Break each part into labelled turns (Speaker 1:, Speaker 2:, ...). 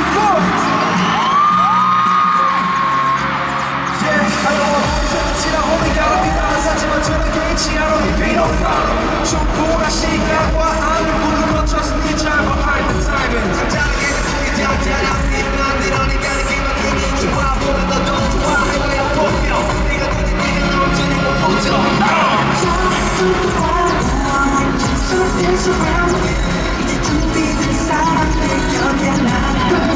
Speaker 1: 충분한 시간과 하늘부를 거쳐서 네 잘못 알던 타이밍 당장에 보기 전잖아 너니까 느낌은 좋아 보면 더 좋아 내가 보면 네가 눈이 네가 넘치는 거 보죠 이제 준비된 사람들 곁에 난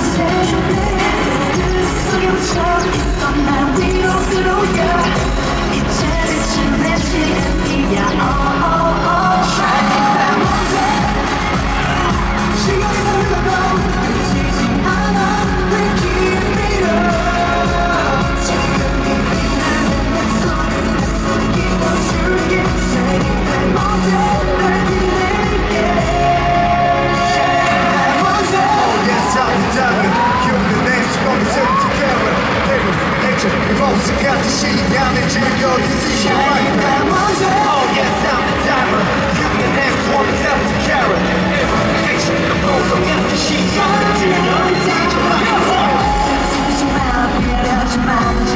Speaker 1: 내 속에 묻혀 있던 날 위로 들어오려 이제 지친 내 시간이야 같은 시간을 즐겨 This is your life Oh yes, I'm the diamond You the next one is up to carrot Information, the both of 같은 시간을 즐겨 This is your life 숨지 마, 피하지 마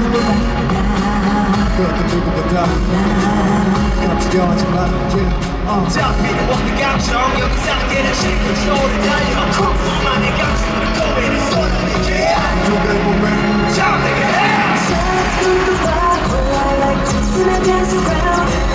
Speaker 1: 그것도 누구보다 감추려하지 마 잡히는 원의 감정 여기 상태는 실컷 달려 그만의 감정을 도배는 쏟아내게 누굴 보면 참 내게 해 I like to dance around